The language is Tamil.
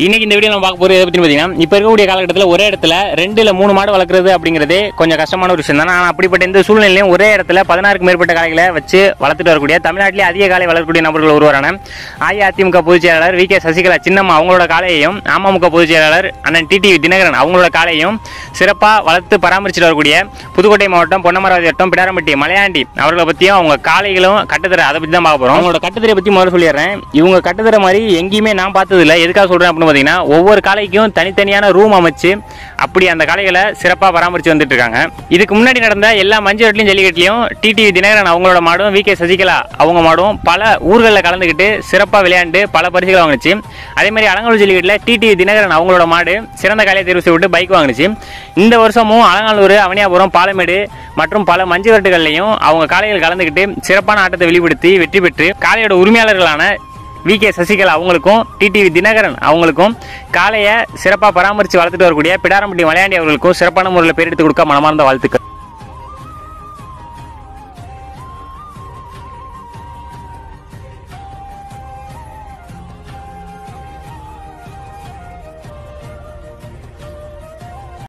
இன்னைக்கு இந்த வீடியோ நம்ம பார்க்க போகிறது எதை பற்றி பார்த்தீங்கன்னா, இப்போ இருக்கக்கூடிய காலகட்டத்தில் ஒரே இடத்துல 2 இல்ல 3 மாடு வளர்க்குறது அப்படிங்கிறதே கொஞ்சம் கஷ்டமான ஒரு விஷயம் தான். ஆனால் அப்படிப்பட்ட இந்த சூழ்நிலையும் ஒரே இடத்துல 16க்கும் மேற்பட்ட காளைகளை வச்சு வளர்த்துட்டு வரக்கூடிய தமிழ்நாட்டிலே அதிக காளை வளர்க்கக்கூடிய நபர்கள் ஒருவரான அஇஅதிமுக பொதுச் செயலாளர் வி கே சசிகலா சின்னம்மா அவங்களோட காளையையும், அமமுக பொதுச் செயலாளர் அண்ணன் டிடிவி தினகரன் அவங்களோட காளையையும் சிறப்பாக வளர்த்து பராமரிச்சுட்டு வரக்கூடிய புதுக்கோட்டை மாவட்டம் பொன்னமராவதி வட்டம் பிடாரம்பட்டி மலையாண்டி அவர்களை பற்றியும் அவங்க காளைகளும் கட்டுத்தர அதை பற்றி தான் பார்க்க போகிறோம். அவங்களோட கட்டுத்தரை பற்றி முதல்ல சொல்லிடுறேன். இவங்க கட்டுத்தர மாதிரி எங்கேயுமே நான் பார்த்ததில்லை. எதுக்காக சொல்கிறேன் அப்படின்னு பார்த்தீங்கன்னா, ஒவ்வொரு காளைக்கும் தனித்தனியான ரூம் அமைச்சு அப்படி அந்த காளைகளை சிறப்பாக பராமரித்து வந்துட்டு இருக்காங்க. இதுக்கு முன்னாடி நடந்த எல்லா மஞ்சள் ஜல்லிக்கட்டுலையும் டிடிவி தினகரன் அவங்களோட மாடும், வி கே சசிகலா அவங்க மாடும் பல ஊர்களில் கலந்துக்கிட்டு சிறப்பாக விளையாண்டு பல பரிசுகள் வாங்கிச்சு. அதே மாதிரி அலங்காநல்லூர் ஜல்லிக்கட்டில் டிடிவி தினகரன் அவங்களோட மாடு சிறந்த காளையை தேர்வு செய்து பைக் வாங்கிச்சு. இந்த வருஷமும் அலங்காநல்லூர், அவனியாபுரம், பாலமேடு மற்றும் பல மஞ்சு விரட்டுகள்லையும் அவங்க காளைகள் கலந்துக்கிட்டு சிறப்பான ஆட்டத்தை வெளிப்படுத்தி வெற்றி பெற்று காளையோட உரிமையாளர்களான வி கே சசிகலா அவங்களுக்கும் டிடிவி தினகரன் அவங்களுக்கும் காளையை சிறப்பாக பராமரித்து வளர்த்துட்டு வரக்கூடிய பிடாரம்பட்டி மலையாண்டி அவர்களுக்கும் சிறப்பான முறையில் பேர் எடுத்து கொடுக்க மனமார்ந்த வாழ்த்துக்கள்.